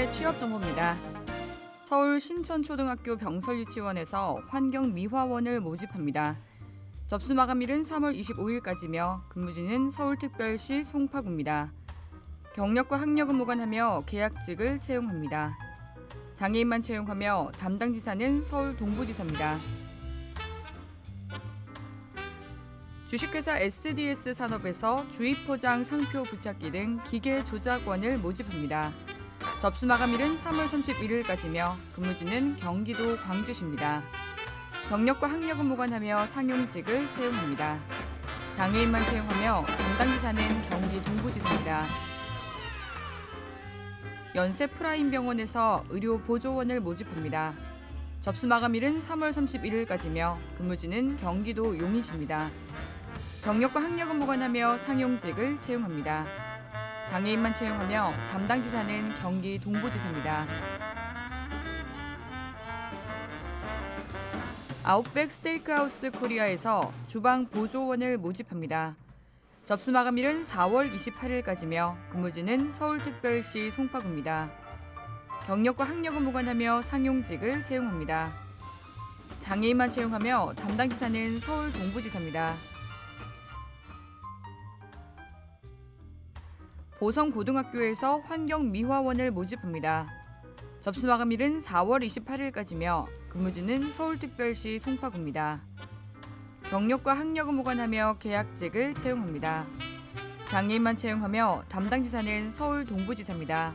9시 취업 정보입니다. 서울 신천초등학교 병설유치원에서 환경미화원을 모집합니다. 접수 마감일은 3월 25일까지며 근무지는 서울특별시 송파구입니다. 경력과 학력은 무관하며 계약직을 채용합니다. 장애인만 채용하며 담당 지사는 서울 동부지사입니다. 주식회사 SDS 산업에서 주입포장 상표 부착기 등 기계 조작원을 모집합니다. 접수 마감일은 3월 31일까지며 근무지는 경기도 광주시입니다. 경력과 학력은 무관하며 상용직을 채용합니다. 장애인만 채용하며 담당 지사는 경기 동부지사입니다. 연세프라임병원에서 의료보조원을 모집합니다. 접수 마감일은 3월 31일까지며 근무지는 경기도 용인시입니다. 경력과 학력은 무관하며 상용직을 채용합니다. 장애인만 채용하며 담당 지사는 경기 동부지사입니다. 아웃백 스테이크하우스 코리아에서 주방 보조원을 모집합니다. 접수 마감일은 4월 28일까지며 근무지는 서울특별시 송파구입니다. 경력과 학력은 무관하며 상용직을 채용합니다. 장애인만 채용하며 담당 지사는 서울 동부지사입니다. 보성고등학교에서 환경미화원을 모집합니다. 접수 마감일은 4월 28일까지며 근무지는 서울특별시 송파구입니다. 경력과 학력은 무관하며 계약직을 채용합니다. 장애인만 채용하며 담당 지사는 서울 동부지사입니다.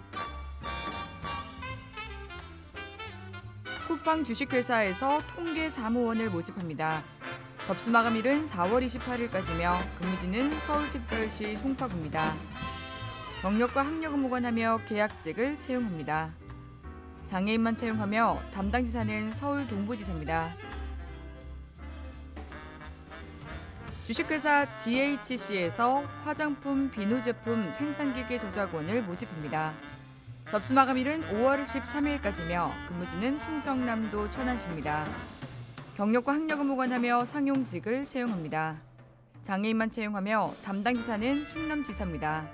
쿠팡 주식회사에서 통계사무원을 모집합니다. 접수 마감일은 4월 28일까지며 근무지는 서울특별시 송파구입니다. 경력과 학력은 무관하며 계약직을 채용합니다. 장애인만 채용하며 담당 지사는 서울 동부지사입니다. 주식회사 GHC에서 화장품 비누 제품 생산기계 조작원을 모집합니다. 접수 마감일은 5월 13일까지며 근무지는 충청남도 천안시입니다. 경력과 학력은 무관하며 상용직을 채용합니다. 장애인만 채용하며 담당 지사는 충남지사입니다.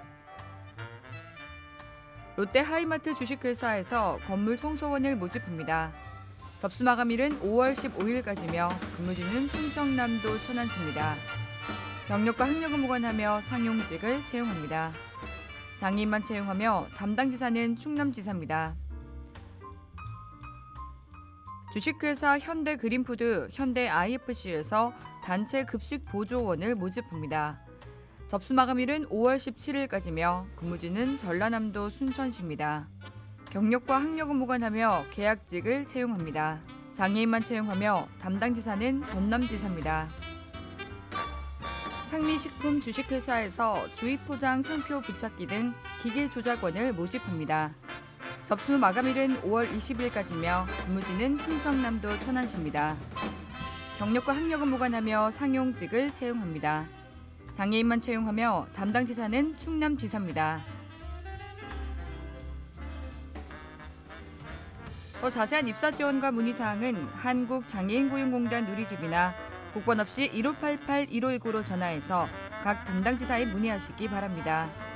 롯데 하이마트 주식회사에서 건물 청소원을 모집합니다. 접수 마감일은 5월 15일까지며 근무지는 충청남도 천안시입니다. 경력과 학력은 무관하며 상용직을 채용합니다. 장애인만 채용하며 담당 지사는 충남지사입니다. 주식회사 현대그린푸드 현대IFC에서 단체 급식 보조원을 모집합니다. 접수 마감일은 5월 17일까지며 근무지는 전라남도 순천시입니다. 경력과 학력은 무관하며 계약직을 채용합니다. 장애인만 채용하며 담당 지사는 전남지사입니다. 상미식품 주식회사에서 주입포장 상표 부착기 등 기계 조작원을 모집합니다. 접수 마감일은 5월 20일까지며 근무지는 충청남도 천안시입니다. 경력과 학력은 무관하며 상용직을 채용합니다. 장애인만 채용하며 담당 지사는 충남지사입니다. 더 자세한 입사 지원과 문의사항은 한국장애인고용공단 누리집이나 국번 없이 1588-1519로 전화해서 각 담당 지사에 문의하시기 바랍니다.